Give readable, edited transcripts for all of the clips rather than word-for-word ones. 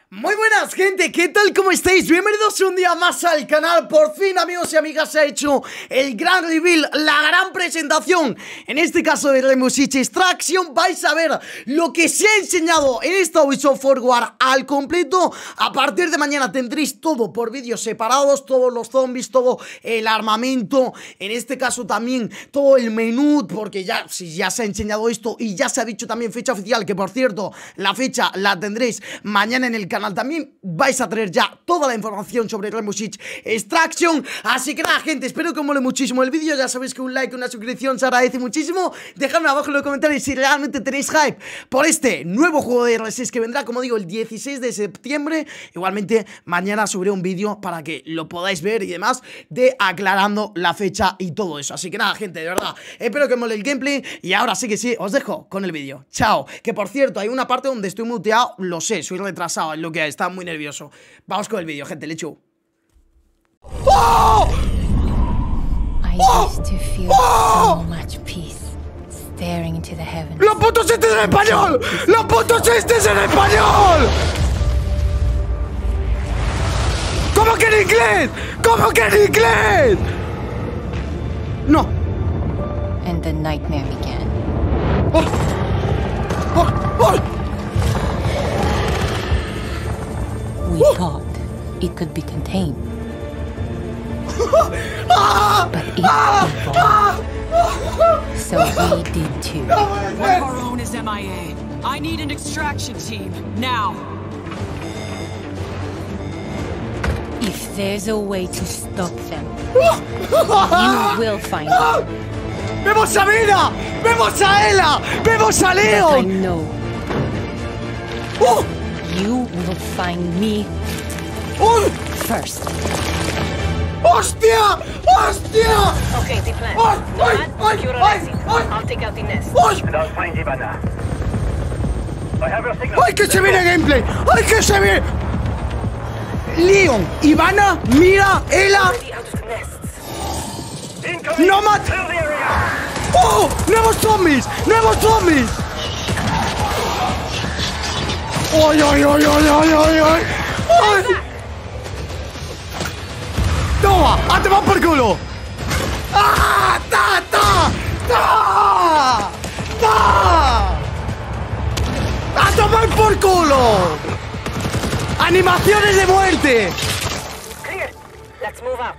Muy buenas, gente, ¿qué tal? ¿Cómo estáis? Bienvenidos un día más al canal. Por fin, amigos y amigas, se ha hecho el gran reveal, la gran presentación. En este caso de Rainbow Six Extraction vais a ver lo que se ha enseñado en esta Ubisoft Forward al completo. A partir de mañana tendréis todo por vídeos separados, todos los zombies, todo el armamento. En este caso también todo el menú, porque ya se ha enseñado esto y ya se ha dicho también fecha oficial, que por cierto, la fecha la tendréis mañana en el canal. También vais a tener ya toda la información sobre Rainbow Six Extraction. Así que nada, gente, espero que os mole muchísimo el vídeo. Ya sabéis que un like, una suscripción se agradece muchísimo. Dejadme abajo en los comentarios si realmente tenéis hype por este nuevo juego de R6 que vendrá, como digo, el 16 de septiembre. Igualmente, mañana subiré un vídeo para que lo podáis ver y demás, de aclarando la fecha y todo eso. Así que nada, gente, de verdad, espero que os mole el gameplay. Y ahora sí que sí, os dejo con el vídeo. Chao. Que por cierto, hay una parte donde estoy muteado, lo sé, soy retrasado, es lo que hay, está muy nervioso. Vamos con el vídeo, gente, lechu. ¡Oh! ¡Los putos chistes en español! ¡Los putos chistes en español! ¿Cómo que en inglés? ¿Cómo que en inglés? No. And the nightmare began. ¡Oh! ¡Oh! ¡Oh! We thought it could be contained. But it evolved. So we did too. One of our own is MIA. I need an extraction team, now. If there's a way to stop them, you will find it. ¡Vemos a Mina! ¡Vemos a Ela! ¡Vemos a But I Leon! know ¡Oh! you will find me ¡Oh! first. ¡Hostia! ¡Hostia! Okay, the plan. ¡Ay! ¡Ay! Nomad, ¡Ay! secure ¡Ay! exit. ¡Ay! I'll take out the nest. ¡Ay! I'll find Ivana. I have your signal. ¡Ay, que se viene gameplay! ¡Ay, que se viene! Leon, Ivana, Mira, Ela, Already out of the nests. Incoming! Nomad. Clear the area! ¡Oh! ¡Nuevos zombies! ¡Nuevos zombies! ¡Ay, ay, ay, ay, ay, ay, ay! ¡Ay! ¡Toma! ¡A tomar por culo! ¡Ah! ¡Ta, ta! ¡Ta! ¡Ta! ¡A tomar por culo! ¡Animaciones de muerte! Clear. Let's move out.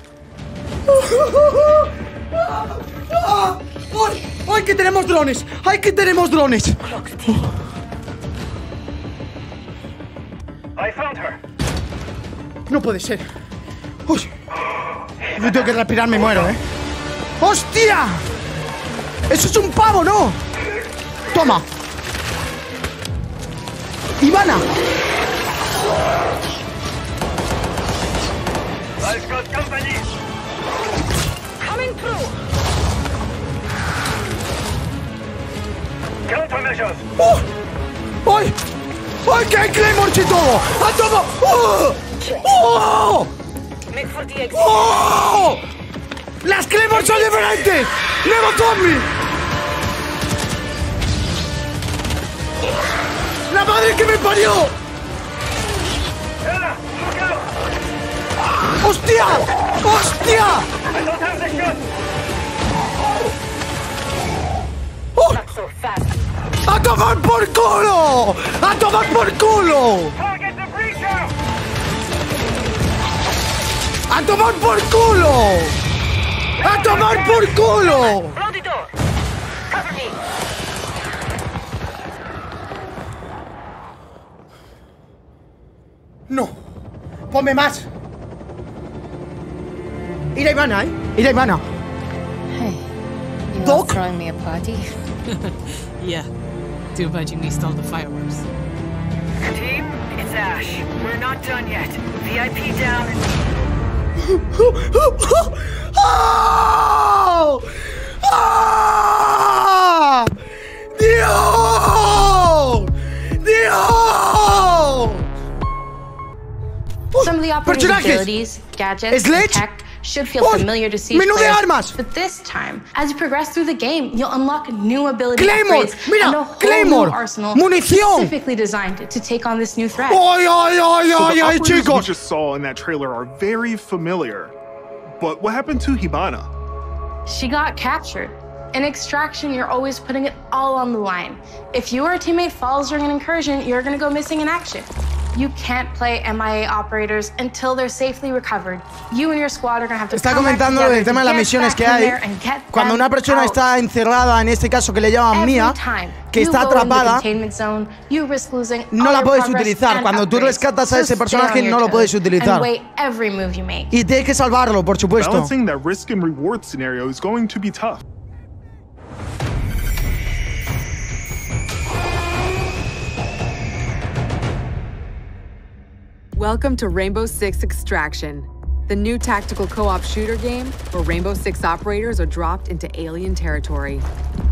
¡Ay! ¡Ay, que tenemos drones! ¡Ay, que tenemos drones! I found her. No puede ser. Uy. Yo tengo que respirar, me muero, ¿eh? ¡Hostia! ¡Eso es un pavo, no! Toma. Ivana. I've got company. Coming through. Countermeasures. ¡Oh! ¡Ay! ¡Ay, que hay Claymores y todo! ¡A todo! ¡Oh! ¡Oh! Make for the exit. ¡Oh! ¡Las Claymores son diferentes! ¡Nuevo zombie! ¡La madre que me parió! Ella, look out! ¡Hostia! ¡Hostia! I don't have the shot. ¡Oh! Not so fast. ¡A tomar por culo! ¡A tomar por culo! Target the breacher. ¡A tomar por culo! ¡A tomar por culo! Blow the door. Cover me. No. Ponme más. Ir a Ivana, ¿eh? Ir a Ivana. Hey, you Doc? all throwing me a party? Yeah. Too bad you missed all the fireworks. Team, it's Ash. We're not done yet. VIP down and... ¡Oh! ¡Ah! ¡Dios! ¡Dios! Some of the operating Personajes. abilities, gadgets, Sledge, and tech should feel familiar to Siege ¡Menú de players. armas! But this time, as you progress through the game, you'll unlock new ability Claymore, upgrades mira, and a whole Claymore, new arsenal munición. specifically designed to take on this new threat. ¡Ay, ay, ay, So ay, the ay, operators we chicos! just saw in that trailer are very familiar. But what happened to Hibana? She got captured. In extraction, you're always putting it all on the line. If you or a teammate falls during an incursion, you're gonna go missing in action. You can't play MIA operators until they're safely recovered. You and your squad are gonna have to Está come back comentando together el tema de to las get misiones back que in hay. there and get Cuando them una persona out. está encerrada, en este caso que le llaman Every Mia, time que you está go in the atrapada, containment zone, you risk losing no all la your puedes progress utilizar. and Cuando tú upgrades. rescatas a So ese stay personaje, on your no lo toes puedes utilizar. and weigh every move you make. y tienes que salvarlo, por supuesto. Balancing that risk and reward scenario is going to be tough. Welcome to Rainbow Six Extraction, the new tactical co-op shooter game where Rainbow Six operators are dropped into alien territory.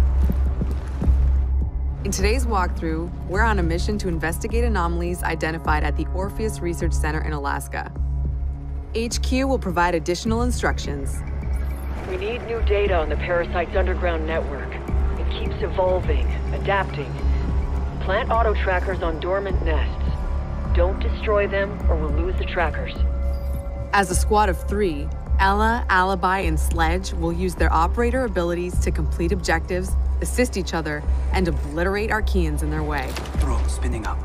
In today's walkthrough, we're on a mission to investigate anomalies identified at the Orpheus Research Center in Alaska. HQ will provide additional instructions. We need new data on the parasite's underground network. It keeps evolving, adapting. Plant auto trackers on dormant nests. Don't destroy them or we'll lose the trackers. As a squad of 3, Ella, Alibi, and Sledge will use their operator abilities to complete objectives, assist each other, and obliterate Archeans in their way. Drone spinning up.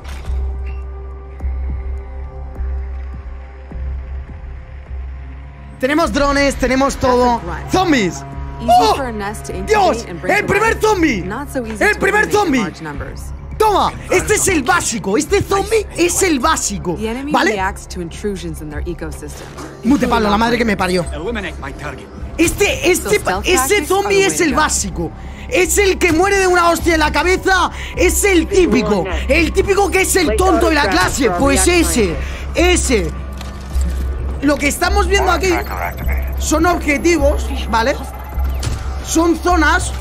Tenemos drones, tenemos todo. ¡Zombies! Easy for a nest to ¡Dios! incubate and bring ¡El to primer life. zombie! Not so easy ¡El to primer eliminate in zombie! large numbers. Toma, este es el básico. Este zombie es el básico. The enemy ¿Vale? reacts to intrusions in their ecosystem. Mute Pablo, la madre que me parió. Eliminate my target. Ese zombie es el básico. Es el que muere de una hostia en la cabeza. Es el típico. El típico que es el tonto de la clase. Pues ese. Lo que estamos viendo aquí son objetivos, ¿vale? Son zonas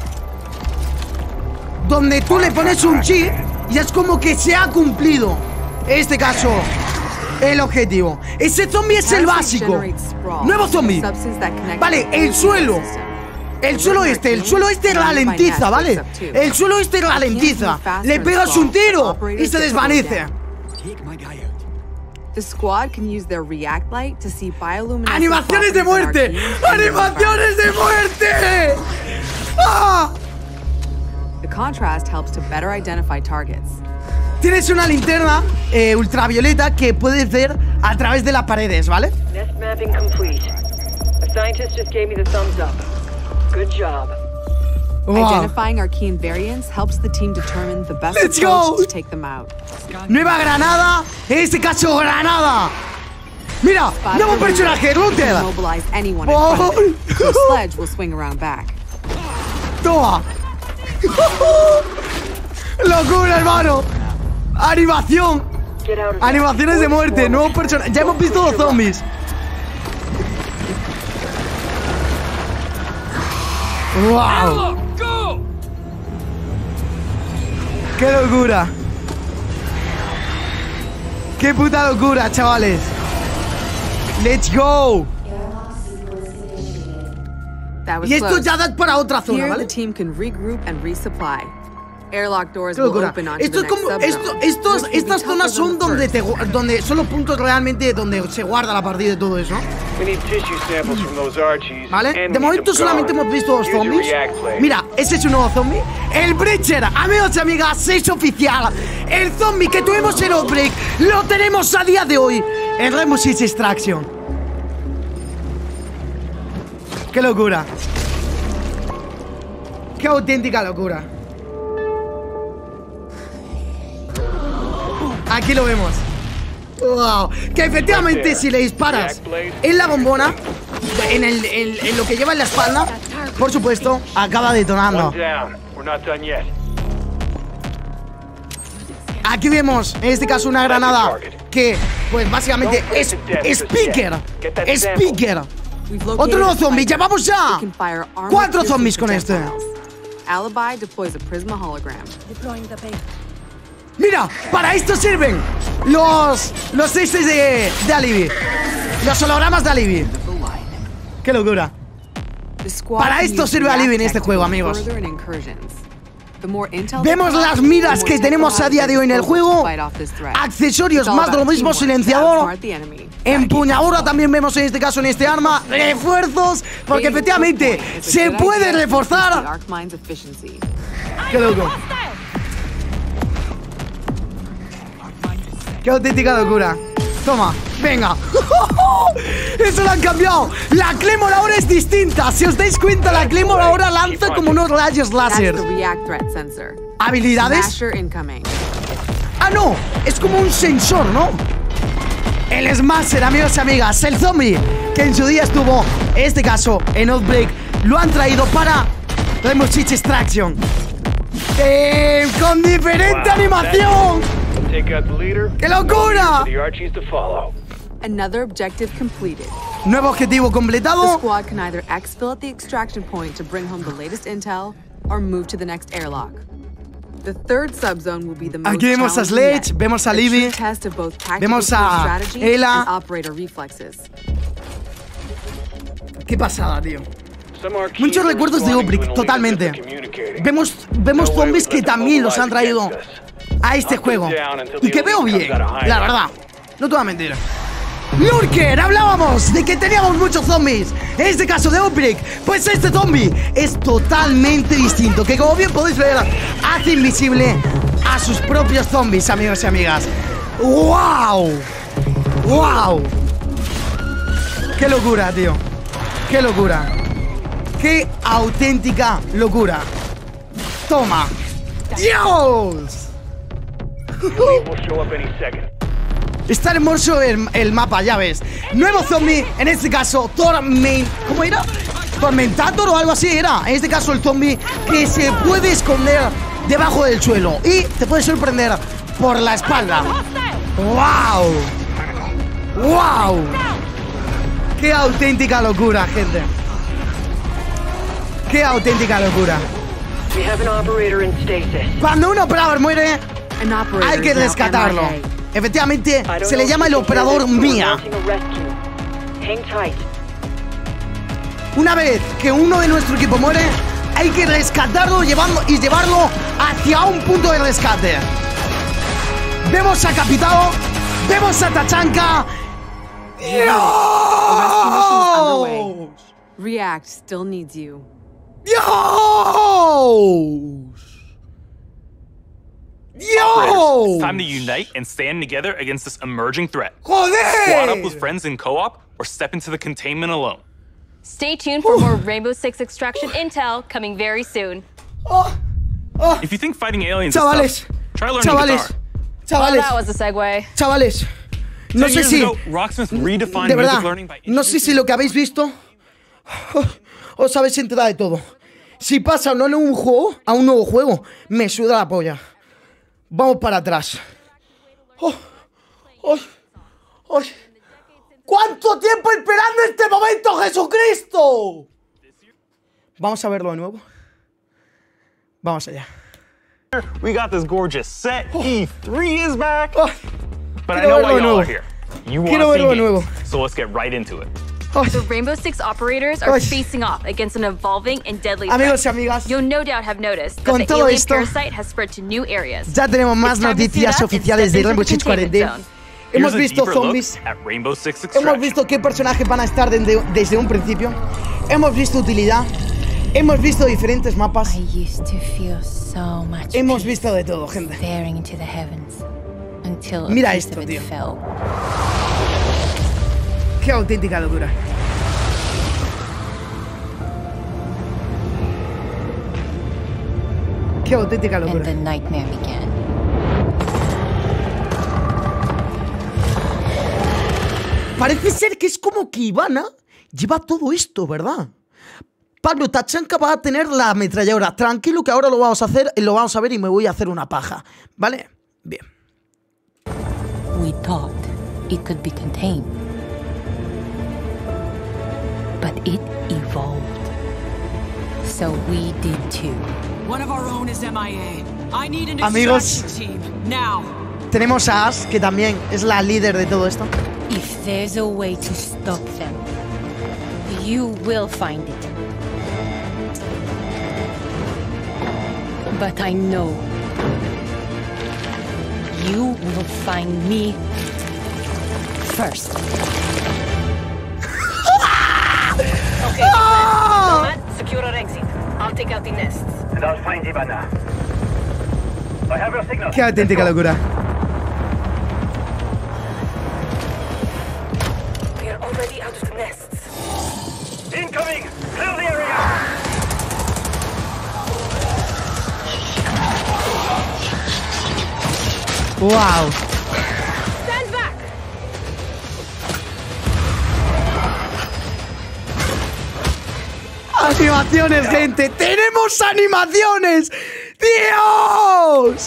donde tú le pones un chip y es como que se ha cumplido, en este caso, el objetivo. Ese zombie es el básico. Nuevo zombie. Vale, el suelo. El suelo este ralentiza, ¿vale? El suelo este ralentiza. Le pegas un tiro y se desvanece. The squad can use their react light to see bioluminescent ¡Animaciones de properties in muerte! Archeans and ¡Animaciones de muerte! ¡Ah! The contrast helps to better identify targets. Tienes una linterna ultravioleta que puedes ver a través de las paredes, ¿vale? Nest mapping complete. A scientist just gave me the thumbs up. Good job. Wow. Identifying Archean variants helps the team determine the best Let's approach go. to take them out. Nueva granada, en este caso granada. Mira, nuevo personaje, Router. Mobilize anyone in front of it, so Sledge will swing around back. Toma. Locura, hermano. Animación. Get out of Animaciones de muerte, nuevos personajes. Ya hemos visto los zombies. Wow. ¡Qué locura! ¡Qué puta locura, chavales! ¡Let's go! That was Y esto close. ya da para otra zona, Here, ¿vale? the team can regroup and resupply. Airlock doors ¡Qué will locura! open onto Esto the es next como... subzone, which will be Estas tougher zonas than son the first. donde son los puntos realmente donde se guarda la partida y todo eso, ¿no? We need tissue samples from those Archies. ¿Vale? and De we need momento some solamente guard. hemos visto dos Use your zombies. react plate. Mira, ese es un nuevo zombie. El Breacher, amigos y amigas, es oficial. El zombie que tuvimos en Outbreak lo tenemos a día de hoy en Rainbow Six Extraction. ¡Qué locura! ¡Qué auténtica locura! Aquí lo vemos. ¡Wow! Que efectivamente si le disparas en la bombona, en lo que lleva en la espalda, por supuesto, acaba detonando. One down. We're not done yet. Aquí vemos, en este caso, una granada que, pues básicamente es Speaker. Speaker. We've Otro located nuevo a zombie, sniper ya vamos ya. who can fire armor 4 piercing zombies con este. projectiles. Alibi deploys a Prisma hologram. Mira, para esto sirven los estos de Alibi. Los hologramas de Alibi. ¡Qué locura! Para esto sirve Alibi en este juego, amigos. Vemos las miras que tenemos a día de hoy en el juego. Accesorios más de lo mismo, silenciador. Empuñadura también vemos en este caso en este arma. Refuerzos, porque efectivamente se puede reforzar. ¡Qué loco! ¡Qué auténtica locura! Toma, venga. Eso lo han cambiado. La Claymore ahora es distinta. Si os dais cuenta, la Claymore ahora lanza como unos rayos láser. ¿Habilidades? Ah, no, es como un sensor, ¿no? El Smasher, amigos y amigas. El zombie que en su día estuvo, en este caso, en Outbreak, lo han traído para Rainbow Six Extraction. Con diferente animación. ¡Qué locura! Another objective completed. Nuevo objetivo The completado. squad can either exfil at the extraction point to bring home the latest intel or move to the next airlock. The third subzone will be the most Aquí vemos a challenging Sledge, yet. vemos a A true Libby, test of both tactical vemos a strategy Ela. and operator reflexes. Qué pasada, tío. Muchos recuerdos de Outbreak, totalmente. Vemos zombies que también los han traído a este juego. Y que veo bien, la verdad. No te voy a mentir. Lurker, hablábamos de que teníamos muchos zombies. En este caso de Outbreak, pues este zombie es totalmente distinto. Que como bien podéis ver, hace invisible a sus propios zombies, amigos y amigas. ¡Wow! ¡Wow! ¡Qué locura, tío! ¡Qué locura! ¡Qué auténtica locura! ¡Toma! ¡Dios! Está hermoso el mapa, ya ves. Nuevo zombie, en este caso ¿cómo era? Tormentator o algo así era. En este caso el zombie que se puede esconder debajo del suelo y te puede sorprender por la espalda. ¡Wow! ¡Wow! ¡Qué auténtica locura, gente! ¡Qué auténtica locura! Cuando un operador muere, hay que rescatarlo. Efectivamente, se le llama el operador Mia. Una vez que uno de nuestro equipo muere, hay que rescatarlo y llevarlo hacia un punto de rescate. Vemos a Capitao, vemos a Tachanka. ¡Dios! React still needs you. ¡Dios! ¡Dios! It's time to unite and stand together against this emerging threat. ¡Joder! Squad up with friends in co-op or step into the containment alone. Stay tuned for more Rainbow Six Extraction intel coming very soon. If you think fighting aliens Chavales, is tough, try learning guitar. Well, that was a segue. Chavales, no sé si, Rocksmith redefined de verdad, music learning by no sé si lo que habéis visto os habéis enterado de todo. Si pasa o no en un juego, a un nuevo juego, me suda la polla. Vamos para atrás. ¿Cuánto tiempo esperando este momento, Jesucristo? Vamos a verlo de nuevo. Vamos allá. We got this gorgeous set. E3 is back. But I Quiero know verlo why de y'all nuevo. are here. You Quiero want to verlo de see nuevo. games, so let's get right into it. The Rainbow Six operators are facing off against an evolving and deadly Amigos y threat. amigas, You'll no doubt have noticed con that the todo alien esto, parasite has spread to new areas. ya tenemos más It's time to suit noticias up and oficiales step de into Rainbow the Six containment 40. zone. Hemos Here's a visto deeper look zombies. at Rainbow Six Hemos Extraction. visto qué personajes van a estar desde un principio. Hemos visto utilidad. Hemos visto diferentes mapas. I used to feel so much Hemos peace visto de todo, gente. staring into the heavens until a Mira piece esto, of it tío. fell. Qué auténtica locura. Qué auténtica And locura. the nightmare began. Parece ser que es como que Ivana lleva todo esto, ¿verdad? Pablo, Tachanka va a tener la ametralladora. Tranquilo que ahora lo vamos a hacer, lo vamos a ver y me voy a hacer una paja. ¿Vale? Bien. We thought it could be contained, but it evolved. So we did too. One of our own is MIA. I need an Amigos, extraction team now. tenemos a Ash, que también es la líder de todo esto. If there's a way to stop them, we You will find it. But I know you will find me first. Okay, Nomad, secure our exit. I'll take out the nests. And I'll find Ivana. I have your signal. Qué auténtica locura. We're already out of the nests. Incoming! Clear the area! Wow. Stand back! Animaciones, gente. ¡Tenemos animaciones! ¡Dios!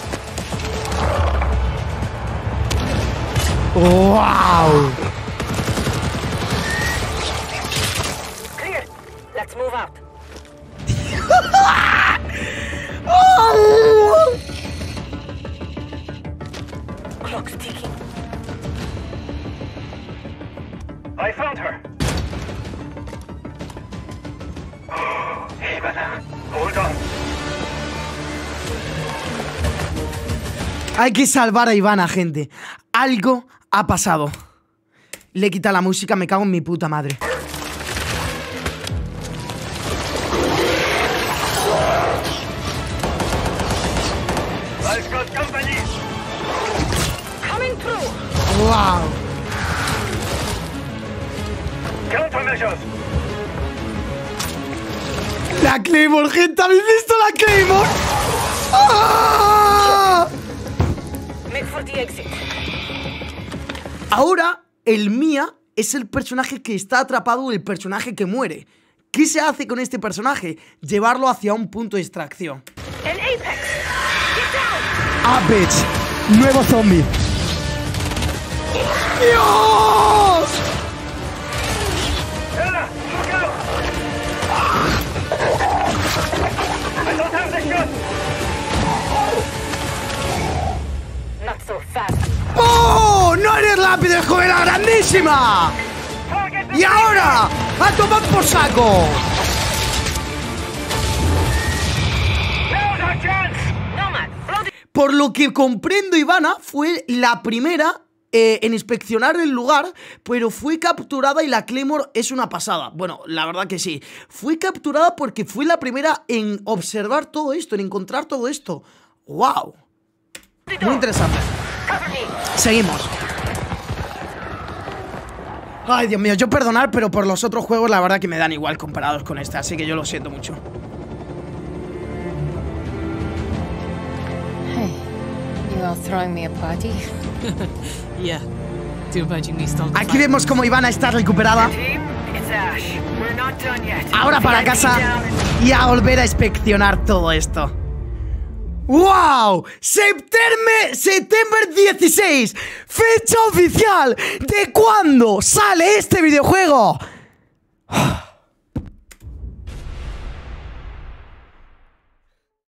¡Wow! Clear. Let's move out. ¡Oh! Clock's ticking. I found her. Ivana, hold on. Hay que salvar a Ivana, gente. Algo ha pasado. Le quita la música, me cago en mi puta madre. I've got company. Coming through. Wow. Countermeasures. La Claymore, gente, ¿habéis visto la Claymore? ¡Ah! Make for the exit. Ahora, el Mia es el personaje que está atrapado, el personaje que muere. ¿Qué se hace con este personaje? Llevarlo hacia un punto de extracción. An apex. Apex, nuevo zombie. ¡Dios! Ella, look out! I don't have the gun. Not so fast. ¡Oh! ¡No eres rápido, joven, la grandísima! ¡Y ahora! ¡A tomar por saco! Por lo que comprendo, Ivana fue la primera en inspeccionar el lugar, pero fue capturada y la Claymore es una pasada. Bueno, la verdad que sí. Fue capturada porque fue la primera en observar todo esto, en encontrar todo esto. ¡Wow! Muy interesante. Seguimos. Ay, Dios mío, yo perdonar, pero por los otros juegos la verdad que me dan igual comparados con este, así que yo lo siento mucho. You all throwing me a party? Yeah. Too bad you missed all the Aquí vemos como Ivana está recuperada. It's Ash. We're not done yet. Ahora para casa y a volver a inspeccionar todo esto. ¡Wow! Septiembre 16, fecha oficial de cuándo sale este videojuego.